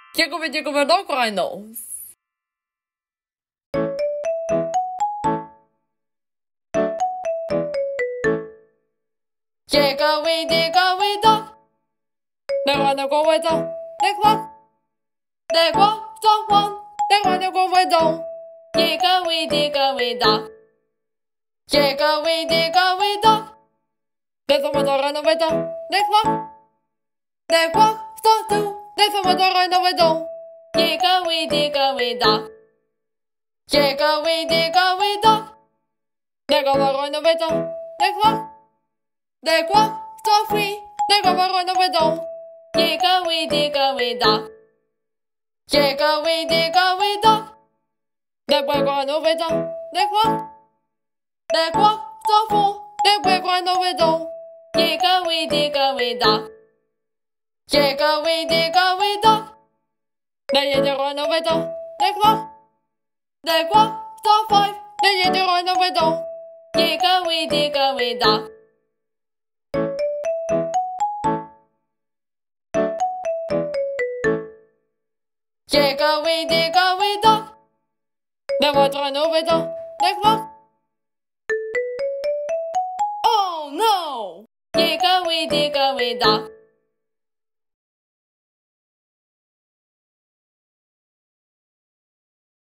Hickory dog rhinos. Dickory dog. The rhino go away down. They walk the one. The rhino go away down. Dickory dog. Dickory dog. There's a mother run away down. They walk the two. There's a mother run away down. Dickory dog. Dickory dog. They go run away down. They walk the three. They go run away down. Dickory dog. Dickory dog. They boy run away down. They walk the four. They boy run away down. Dickory dog. Dickory dog. They run away down. They walk the five. They run away down. Dickory dog. Dickory dog. They won't run away down. They walk. Oh no! Dickory dog.